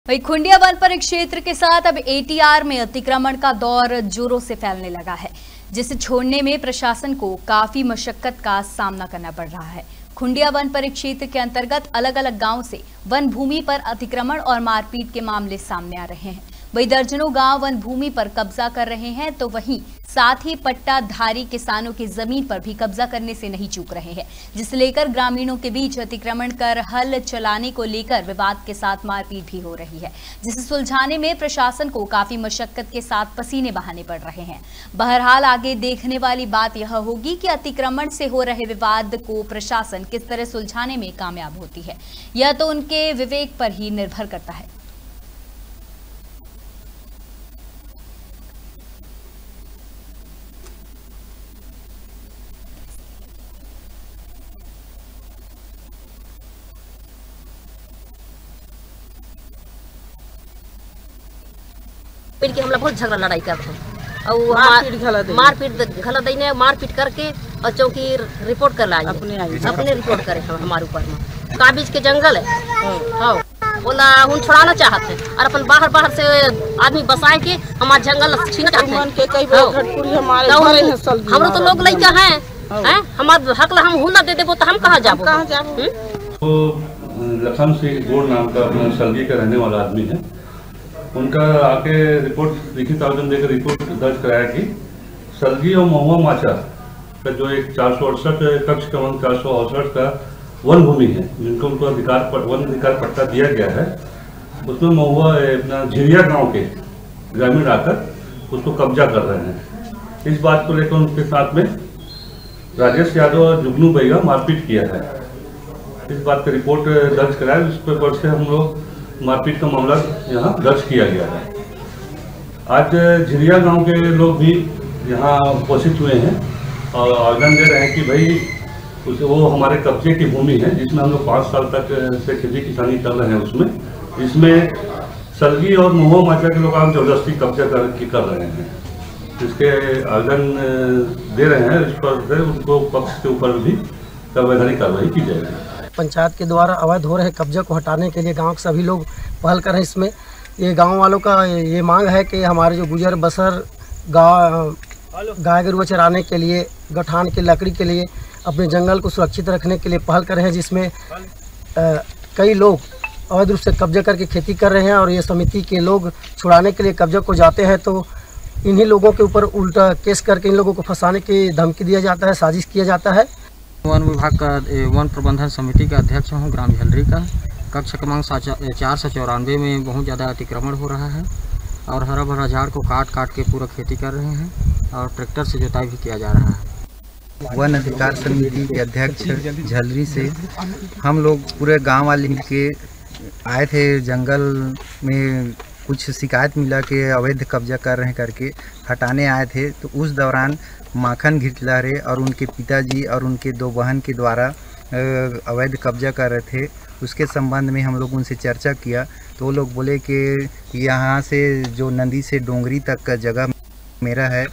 वही खुंडिया वन परिक्षेत्र के साथ अब एटीआर में अतिक्रमण का दौर जोरों से फैलने लगा है, जिसे छोड़ने में प्रशासन को काफी मशक्कत का सामना करना पड़ रहा है। खुंडिया वन परिक्षेत्र के अंतर्गत अलग अलग गांव से वन भूमि पर अतिक्रमण और मारपीट के मामले सामने आ रहे हैं। वही दर्जनों गांव वन भूमि पर कब्जा कर रहे हैं, तो वहीं साथ ही पट्टाधारी किसानों की जमीन पर भी कब्जा करने से नहीं चूक रहे हैं, जिसे लेकर ग्रामीणों के बीच अतिक्रमण कर हल चलाने को लेकर विवाद के साथ मारपीट भी हो रही है, जिसे सुलझाने में प्रशासन को काफी मशक्कत के साथ पसीने बहाने पड़ रहे हैं। बहरहाल आगे देखने वाली बात यह होगी कि अतिक्रमण से हो रहे विवाद को प्रशासन किस तरह सुलझाने में कामयाब होती है। यह तो उनके विवेक पर ही निर्भर करता है। पेड़ के हमला बहुत झगड़ा लड़ाई करते हैं और मारपीट करके और चौकी रिपोर्ट कर लाई अपने रिपोर्ट करे हमारे ऊपर में काबिज के जंगल है। हाँ बोला हम छुड़ाना चाहते हैं और अपन बाहर से आदमी बसाए के हमारे जंगल छीना चाहते हैं। हम तो लोग लड़का हैं, हमारे हक हम हुना दे देबो तो हम कहाँ जाबो। तो लखन सिंह गोड़ नाम का अपना सलगी का रहने वाला आदमी है, उनका आके रिपोर्ट लिखित आवेदन देकर रिपोर्ट दर्ज कराया कि सलगी और महुआ माचा का जो एक 468 कक्ष का वन 468 का वन भूमि है, जिनको उनको वन अधिकार पट्टा दिया गया है, उसमें महुआ अपना झिरिया गांव के ग्रामीण आकर उसको कब्जा कर रहे हैं। इस बात को लेकर उनके साथ में राजेश यादव और जुगनू बैगा मारपीट किया है। इस बात का रिपोर्ट दर्ज कराया, उस पर से हम लोग मारपीट का मामला यहाँ दर्ज किया गया है। आज झिरिया गांव के लोग भी यहाँ उपस्थित हुए हैं और आवेदन दे रहे हैं कि भाई वो हमारे कब्जे की भूमि है, जिसमें हम लोग 5 साल तक से खेती किसानी कर रहे हैं। इसमें सलगी और महुआ माचा के लोग आप जबरदस्ती कब्जा कर रहे हैं। इसके आवेदन दे रहे हैं, इस पर उनको पक्ष के ऊपर भी संवैधानिक कार्रवाई की जाएगी। पंचायत के द्वारा अवैध हो रहे कब्जे को हटाने के लिए गांव के सभी लोग पहल कर रहे हैं। इसमें ये गांव वालों का ये मांग है कि हमारे जो गुजर बसर गाय गरुआ चराने के लिए, गठान की लकड़ी के लिए, अपने जंगल को सुरक्षित रखने के लिए पहल कर रहे हैं, जिसमें कई लोग अवैध रूप से कब्जा करके खेती कर रहे हैं और ये समिति के लोग छुड़ाने के लिए कब्जा को जाते हैं तो इन्हीं लोगों के ऊपर उल्टा केस करके इन लोगों को फंसाने की धमकी दिया जाता है, साजिश किया जाता है। वन विभाग का वन प्रबंधन समिति का अध्यक्ष हूँ, ग्राम झलरी का। कक्ष क्रमांक 494 में बहुत ज़्यादा अतिक्रमण हो रहा है और हरा भरा झाड़ को काट के पूरा खेती कर रहे हैं और ट्रैक्टर से जुताई भी किया जा रहा है। वन अधिकार समिति के अध्यक्ष झलरी से हम लोग पूरे गांव वाले मिलके आए थे। जंगल में कुछ शिकायत मिला कि अवैध कब्जा कर रहे हैं करके हटाने आए थे, तो उस दौरान माखन घिटलरे और उनके पिताजी और उनके 2 बहन के द्वारा अवैध कब्जा कर रहे थे। उसके संबंध में हम लोग उनसे चर्चा किया तो वो लोग बोले कि यहाँ से जो नदी से डोंगरी तक का जगह मेरा है